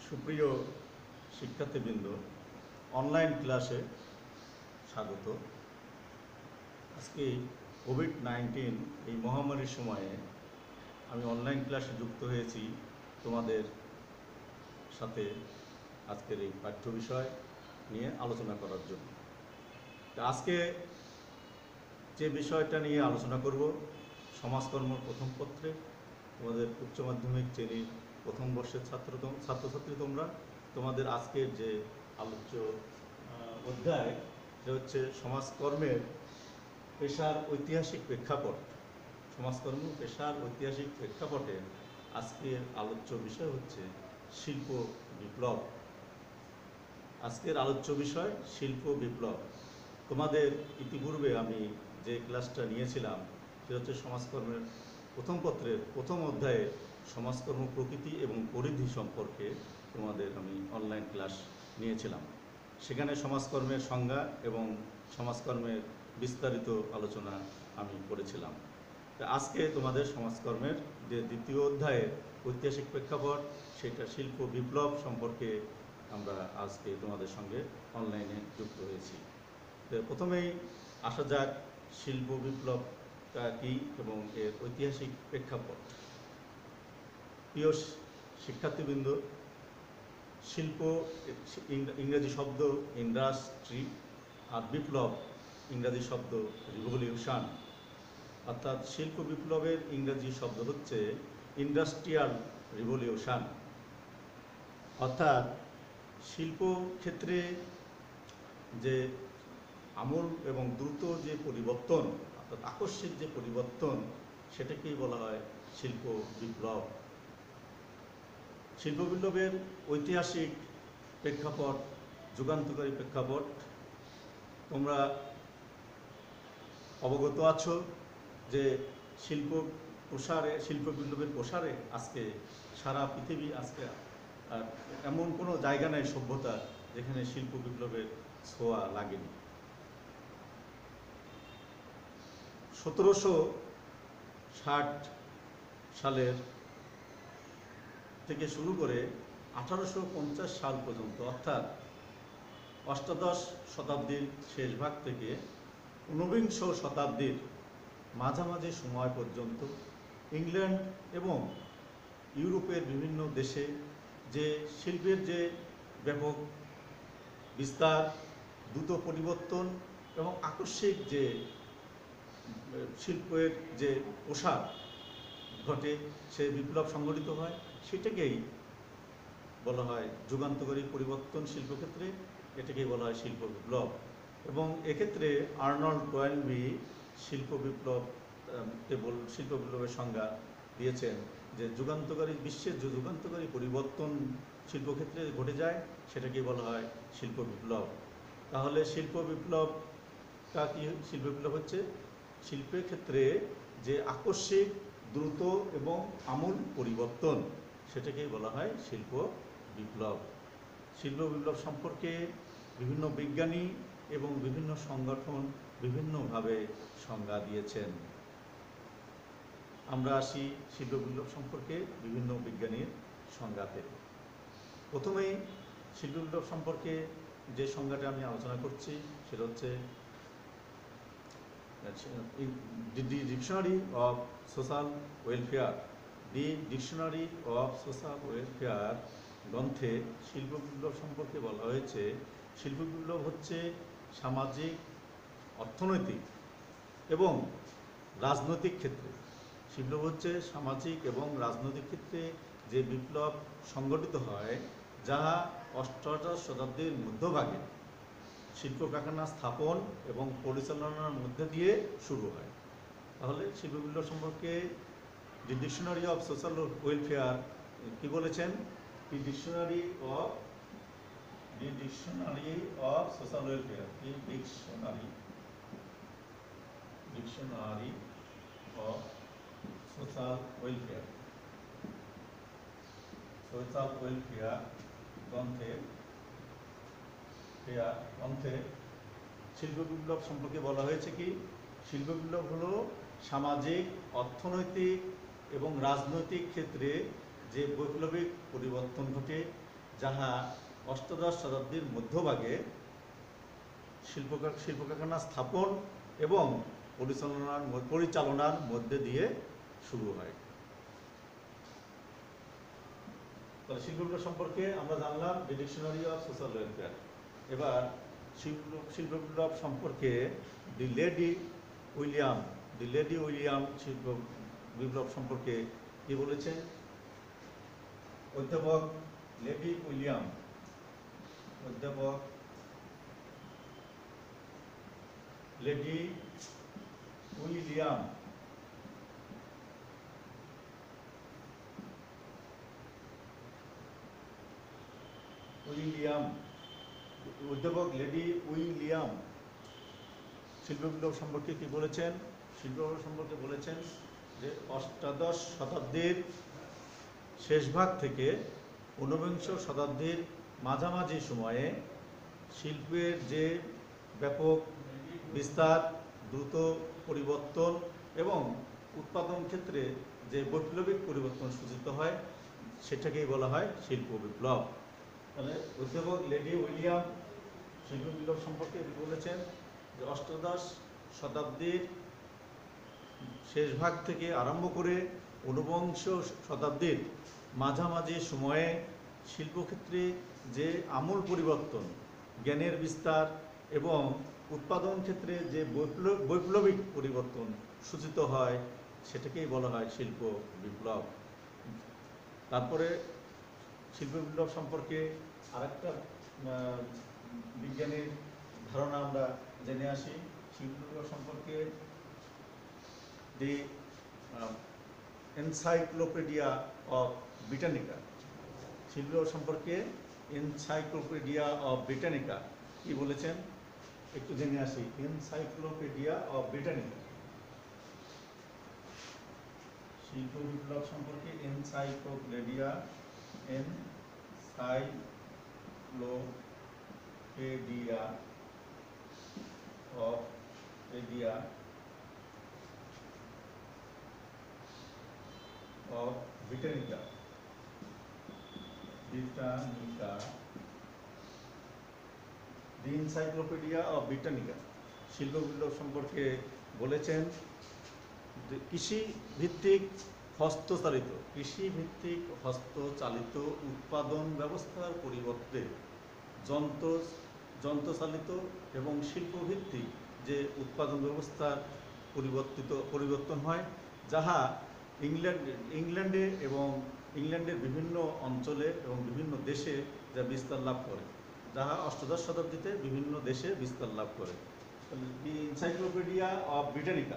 সুপ্রিয় শিক্ষার্থীবৃন্দ, অনলাইন ক্লাসে স্বাগত। আজকে কোভিড-19 এই মহামারীর সময়ে আমি অনলাইন ক্লাসে যুক্ত হয়েছি তোমাদের সাথে আজকের এই পাঠ্য বিষয় নিয়ে আলোচনা করার জন্য। আজকে যে বিষয়টা নিয়ে আলোচনা করব, সমাজকর্ম প্রথম পত্রে তোমাদের উচ্চ মাধ্যমিক শ্রেণীর প্রথম বর্ষের ছাত্রছাত্রী তোমরা, তোমাদের আজকের যে আলোচ্য অধ্যায় সেটা হচ্ছে সমাজকর্মের পেশার ঐতিহাসিক প্রেক্ষাপট। সমাজকর্ম পেশার ঐতিহাসিক প্রেক্ষাপটে আজকের আলোচ্য বিষয় হচ্ছে শিল্প বিপ্লব। আজকের আলোচ্য বিষয় শিল্প বিপ্লব। তোমাদের ইতিপূর্বে আমি যে ক্লাসটা নিয়েছিলাম সেটা হচ্ছে সমাজকর্মের প্রথম পত্রের প্রথম অধ্যায়ে সমাজকর্ম প্রকৃতি এবং পরিধি সম্পর্কে তোমাদের আমি অনলাইন ক্লাস নিয়েছিলাম। সেখানে সমাজকর্মের সংজ্ঞা এবং সমাজকর্মের বিস্তারিত আলোচনা আমি করেছিলাম। আজকে তোমাদের সমাজকর্মের যে দ্বিতীয় অধ্যায়ের ঐতিহাসিক প্রেক্ষাপট, সেটা শিল্প বিপ্লব সম্পর্কে আমরা আজকে তোমাদের সঙ্গে অনলাইনে যুক্ত হয়েছি। প্রথমেই আসা যাক শিল্প বিপ্লবটা কী এবং এর ঐতিহাসিক প্রেক্ষাপট। প্রিয় শিক্ষার্থীবৃন্দ, শিল্প ইংরেজি শব্দ ইন্ডাস্ট্রি, আর বিপ্লব ইংরেজি শব্দ রিভলিউশন। অর্থাৎ শিল্প বিপ্লবের ইংরেজি শব্দ হচ্ছে ইন্ডাস্ট্রিয়াল রিভলিউশন। অর্থাৎ শিল্প ক্ষেত্রে যে আমূল এবং দ্রুত যে পরিবর্তন, অর্থাৎ আকস্মিক যে পরিবর্তন, সেটাকেই বলা হয় শিল্প বিপ্লব। শিল্প বিপ্লবের ঐতিহাসিক প্রেক্ষাপট, যুগান্তকারী প্রেক্ষাপট তোমরা অবগত আছো যে শিল্প বিপ্লবের প্রসারে আজকে সারা পৃথিবী, আজকে এমন কোনো জায়গা নেই সভ্যতা যেখানে শিল্প বিপ্লবের ছোঁয়া লাগেনি। 1760 সালের থেকে শুরু করে 1850 সাল পর্যন্ত, অর্থাৎ অষ্টাদশ শতাব্দীর শেষ ভাগ থেকে ঊনবিংশ শতাব্দীর মাঝামাঝি সময় পর্যন্ত ইংল্যান্ড এবং ইউরোপের বিভিন্ন দেশে যে শিল্পের যে ব্যাপক বিস্তার, দ্রুত পরিবর্তন এবং আকস্মিক যে শিল্পের যে প্রসার ঘটে, সে বিপ্লব সংঘটিত হয়, সেটাকেই বলা হয় যুগান্তকারী পরিবর্তন শিল্পক্ষেত্রে, এটাকেই বলা হয় শিল্প বিপ্লব। এবং এক্ষেত্রে আর্নল্ড টয়েনবি শিল্প বিপ্লবের সংজ্ঞা দিয়েছেন যে বিশ্বের যে যুগান্তকারী পরিবর্তন শিল্পক্ষেত্রে ঘটে যায়, সেটাকেই বলা হয় শিল্প বিপ্লব। তাহলে শিল্প বিপ্লবটা কি? শিল্প বিপ্লব হচ্ছে শিল্পের ক্ষেত্রে যে আকস্মিক, দ্রুত এবং আমূল পরিবর্তন, সেটাকেই বলা হয় শিল্প বিপ্লব। শিল্প বিপ্লব সম্পর্কে বিভিন্ন বিজ্ঞানী এবং বিভিন্ন সংগঠন বিভিন্নভাবে সংজ্ঞা দিয়েছেন। আমরা আসি শিল্প বিপ্লব সম্পর্কে বিভিন্ন বিজ্ঞানীর সংজ্ঞাতে। প্রথমেই শিল্প বিপ্লব সম্পর্কে যে সংজ্ঞাটা আমি আলোচনা করছি সেটা হচ্ছে the dictionary of social welfare. The dictionary of social welfare গ্রন্থে শিল্প বিপ্লব সম্পর্কে বলা হয়েছে, শিল্প বিপ্লব হচ্ছে সামাজিক, অর্থনৈতিক এবং রাজনৈতিক ক্ষেত্রে, শিল্প হচ্ছে সামাজিক এবং রাজনৈতিক ক্ষেত্রে যে বিপ্লব সংগঠিত হয়, যা অষ্টাদশ শতাব্দীর মধ্যভাগে শিল্প কারখানা স্থাপন এবং পরিচালনার মধ্যে দিয়ে শুরু হয়। তাহলে শিল্প বিপ্লব সম্পর্কে the dictionary of social welfare কি বলেছেন? The dictionary of social welfare, dictionary of social welfare গ্রন্থে শিল্প বিপ্লব সম্পর্কে বলা হয়েছে কি? শিল্প বিপ্লব হলো সামাজিক, অর্থনৈতিক এবং রাজনৈতিক ক্ষেত্রে যে বৈপ্লবিক পরিবর্তন ঘটে, যাহা অষ্টাদশ শতাব্দীর মধ্যভাগে শিল্প কারখানা স্থাপন এবং পরিচালনার মধ্যে দিয়ে শুরু হয়। তাহলে শিল্প বিপ্লব সম্পর্কে আমরা জানলাম the dictionary of social welfare. এবার শিল্প বিপ্লব সম্পর্কে দি লেডি উইলিয়াম শিল্প বিপ্লব সম্পর্কে কি বলেছেন? অধ্যাপক লেডি উইলিয়াম অধ্যাপক লেডি উইলিয়াম শিল্প বিপ্লব সম্পর্কে কি বলেছেন? শিল্প বিপ্লব সম্পর্কে বলেছেন যে অষ্টাদশ শতাব্দীর শেষ ভাগ থেকে ঊনবিংশ শতাব্দীর মাঝামাঝি সময়ে শিল্পের যে ব্যাপক বিস্তার, দ্রুত পরিবর্তন এবং উৎপাদন ক্ষেত্রে যে বৈপ্লবিক পরিবর্তন সূচিত হয় সেটাকেই বলা হয় শিল্প বিপ্লব। তাহলে অধ্যাপক লেডি উইলিয়াম শিল্প বিপ্লব সম্পর্কে বলেছেন যে অষ্টাদশ শতাব্দীর শেষ ভাগ থেকে আরম্ভ করে ঊনবিংশ শতাব্দীর মাঝামাঝি সময়ে শিল্পক্ষেত্রে যে আমূল পরিবর্তন, জ্ঞানের বিস্তার এবং উৎপাদন ক্ষেত্রে যে বৈপ্লবিক পরিবর্তন সূচিত হয় সেটাকেই বলা হয় শিল্প বিপ্লব। তারপরে শিল্প বিপ্লব সম্পর্কে আরেকটা বিজ্ঞানের ধারণা আমরা জেনে আসি। শিল্প বিপ্লব সম্পর্কে দি এনসাইক্লোপিডিয়া অফ ব্রিটানিকা, শিল্প সম্পর্কে এনসাইক্লোপিডিয়া অফ ব্রিটানিকা কি বলেছেন একটু জেনে আসি। এনসাইক্লোপিডিয়া অফ ব্রিটানিকা শিল্প বিপ্লব সম্পর্কে encyclopedia of Britannica the encyclopedia of Britannica শিল্প বিপ্লব সম্পর্কে বলেছেন যে কৃষিভিত্তিক হস্তচালিত উৎপাদন ব্যবস্থার পরিবর্তে যন্ত্রচালিত এবং শিল্পভিত্তিক যে উৎপাদন ব্যবস্থার পরিবর্তন হয়, যাহা ইংল্যান্ডে এবং ইংল্যান্ডের বিভিন্ন অঞ্চলে এবং বিভিন্ন দেশে যা বিস্তার লাভ করে, যাহা অষ্টাদশ শতাব্দীতে বিভিন্ন দেশে বিস্তার লাভ করে। দি এনসাইক্লোপিডিয়া অফ ব্রিটানিকা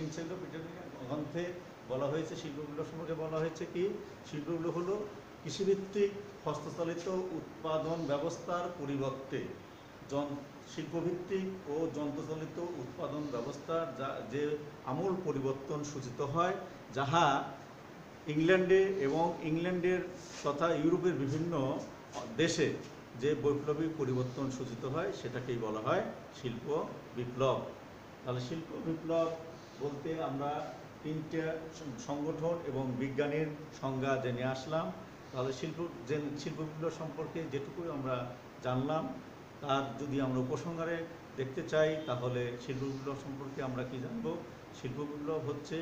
গ্রন্থে বলা হয়েছে শিল্প বিপ্লব সম্পর্কে বলা হয়েছে কি শিল্প বিপ্লব হলো কৃষিভিত্তিক হস্তচালিত উৎপাদন ব্যবস্থার পরিবর্তে শিল্পভিত্তিক ও যন্ত্রচালিত উৎপাদন ব্যবস্থার যে আমূল পরিবর্তন সূচিত হয়, যাহা ইংল্যান্ডে এবং ইংল্যান্ডের তথা ইউরোপের বিভিন্ন দেশে যে বৈপ্লবিক পরিবর্তন সূচিত হয় সেটাকেই বলা হয় শিল্প বিপ্লব। তাহলে শিল্প বিপ্লব বলতে আমরা তিনটে সংগঠন এবং বিজ্ঞানীর সংজ্ঞা জেনে আসলাম। তাহলে শিল্প বিপ্লব সম্পর্কে যেটুকু আমরা জানলাম তার যদি আমরা উপসংহারে দেখতে চাই তাহলে শিল্প বিপ্লব সম্পর্কে আমরা কি জানব? শিল্প বিপ্লব হচ্ছে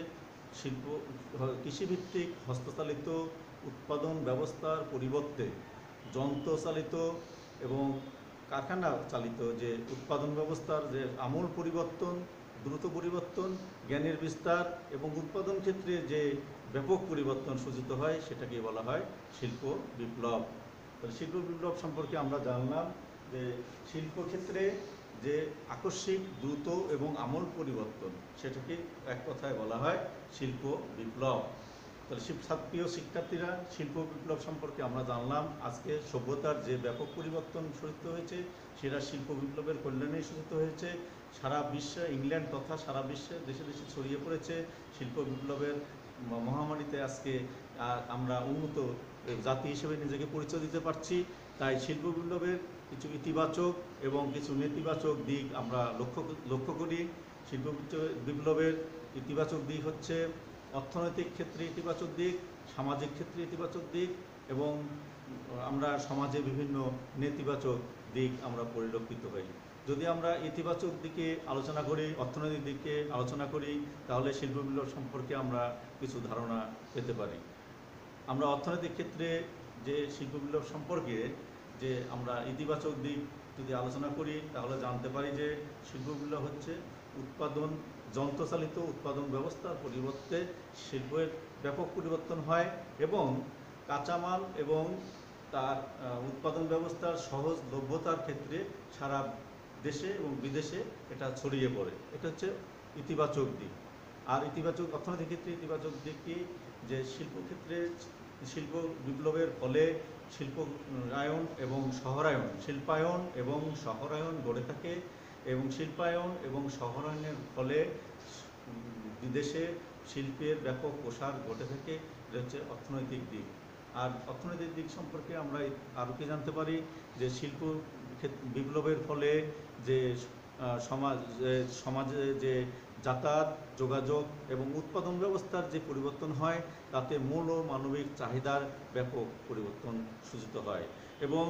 কৃষিভিত্তিক হস্তচালিত উৎপাদন ব্যবস্থার পরিবর্তে যন্ত্রচালিত এবং কারখানা চালিত যে উৎপাদন ব্যবস্থার যে আমূল পরিবর্তন, দ্রুত পরিবর্তন, জ্ঞানের বিস্তার এবং উৎপাদন ক্ষেত্রে যে ব্যাপক পরিবর্তন সূচিত হয় সেটাকে বলা হয় শিল্প বিপ্লব। শিল্প বিপ্লব সম্পর্কে আমরা জানলাম যে শিল্পক্ষেত্রে যে আকস্মিক, দ্রুত এবং আমূল পরিবর্তন সেটাকে এক কথায় বলা হয় শিল্প বিপ্লব। তাহলে প্রিয় শিক্ষার্থীরা, শিল্প বিপ্লব সম্পর্কে আমরা জানলাম আজকে সভ্যতার যে ব্যাপক পরিবর্তন সূচিত হয়েছে সেটা শিল্প বিপ্লবের কল্যাণেই সূচিত হয়েছে। সারা বিশ্বে, ইংল্যান্ড তথা সারা বিশ্বে দেশে দেশে ছড়িয়ে পড়েছে শিল্প বিপ্লবের মহামারীতে আজকে আমরা উন্নত জাতি হিসেবে নিজেকে পরিচয় দিতে পারছি। তাই শিল্প বিপ্লবের কিছু ইতিবাচক এবং কিছু নেতিবাচক দিক আমরা লক্ষ্য করি। শিল্প বিপ্লবের ইতিবাচক দিক হচ্ছে অর্থনৈতিক ক্ষেত্রে ইতিবাচক দিক, সামাজিক ক্ষেত্রে ইতিবাচক দিক এবং আমরা সমাজে বিভিন্ন নেতিবাচক দিক আমরা পরিলক্ষিত হই। যদি আমরা ইতিবাচক দিকে আলোচনা করি, অর্থনৈতিক দিকে আলোচনা করি, তাহলে শিল্প বিপ্লব সম্পর্কে আমরা কিছু ধারণা পেতে পারি। আমরা অর্থনৈতিক ক্ষেত্রে যে শিল্প বিপ্লব সম্পর্কে যে আমরা ইতিবাচক দিক যদি আলোচনা করি, তাহলে জানতে পারি যে শিল্প বিপ্লব হচ্ছে উৎপাদন যন্ত্রচালিত উৎপাদন ব্যবস্থার পরিবর্তে শিল্পের ব্যাপক পরিবর্তন হয় এবং কাঁচামাল এবং তার উৎপাদন ব্যবস্থার সহজলভ্যতার ক্ষেত্রে সারা দেশে এবং বিদেশে এটা ছড়িয়ে পড়ে। এটা হচ্ছে ইতিবাচক দিক। আর ইতিবাচক অর্থনৈতিক ক্ষেত্রে ইতিবাচক দিক কি, যে শিল্পক্ষেত্রে শিল্প বিপ্লবের ফলে শিল্পায়ন এবং শহরায়ন গড়ে থাকে এবং শিল্পায়ন এবং শহরায়নের ফলে বিদেশে শিল্পের ব্যাপক প্রসার ঘটে থাকে। এটা হচ্ছে অর্থনৈতিক দিক। আর অর্থনৈতিক দিক সম্পর্কে আমরা আরও কি জানতে পারি, যে শিল্প বিপ্লবের ফলে যে সমাজে যে যাতায়াত, যোগাযোগ এবং উৎপাদন ব্যবস্থার যে পরিবর্তন হয়, তাতে মূল ও মানবিক চাহিদার ব্যাপক পরিবর্তন সূচিত হয় এবং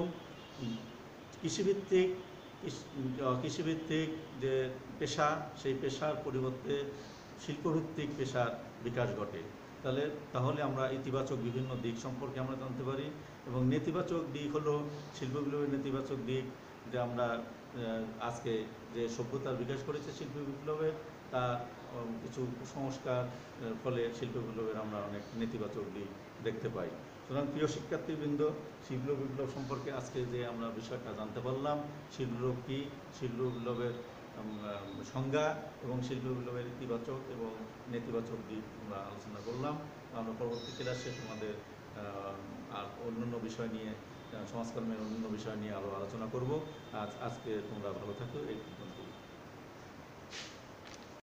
কৃষিভিত্তিক যে পেশা, সেই পেশার পরিবর্তে শিল্পভিত্তিক পেশার বিকাশ ঘটে। তাহলে আমরা ইতিবাচক বিভিন্ন দিক সম্পর্কে আমরা জানতে পারি। এবং নেতিবাচক দিক হলো শিল্প বিপ্লবের নেতিবাচক দিক, যে আমরা আজকে যে সভ্যতার বিকাশ করেছে শিল্প বিপ্লবে, তা কিছু কুসংস্কার ফলে শিল্প বিপ্লবের আমরা অনেক নেতিবাচক দিক দেখতে পাই। সুতরাং প্রিয় শিক্ষার্থীবৃন্দ, শিল্প বিপ্লব সম্পর্কে আজকে যে আমরা বিষয়টা জানতে পারলাম, শিল্প বিপ্লব কী, শিল্প বিপ্লবের সংজ্ঞা এবং শিল্প বিপ্লবের ইতিবাচক এবং নেতিবাচক দিক আমরা আলোচনা করলাম। আমরা পরবর্তী ক্লাসে তোমাদের আর অন্যান্য বিষয় নিয়ে, সমাজকর্মের অন্যান্য বিষয় নিয়ে আরও আলোচনা করব। আজকে তোমরা ভালো থাকো, এই পর্যন্ত।